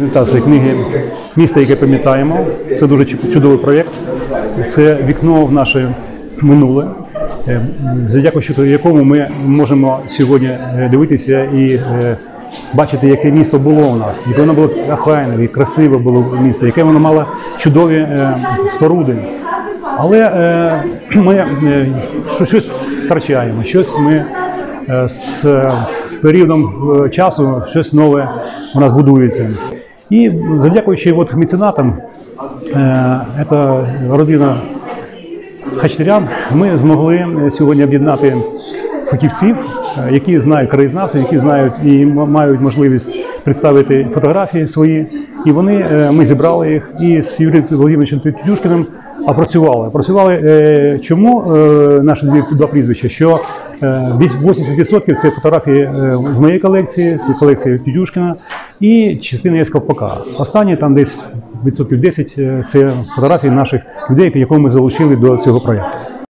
Презентація книги «Місто, яке пам'ятаємо». Це дуже чудовий проєкт. Це вікно в наше минуле, завдяки якому ми можемо сьогодні дивитися і бачити, яке місто було у нас, яке воно було охайне, красиве було місто, яке воно мало чудові споруди. Але ми щось втрачаємо, щось ми з періодом часу, щось нове у нас будується. І завдякуючи меценатам, це родина Хачатурян, ми змогли сьогодні об'єднати фахівців, які знають краєзнавство, які знають і мають можливість представити фотографії свої. І ми зібрали їх і з Юрієм Володимировичем Тетюшкіним опрацювали. Чому наші два прізвища? Що 80% це фотографії з моєї колекції, з колекції Тетюшкіна, і частина є з Ковпака. Останні там десь відсотків 10 це фотографії наших людей, яких ми залучили до цього проєкту.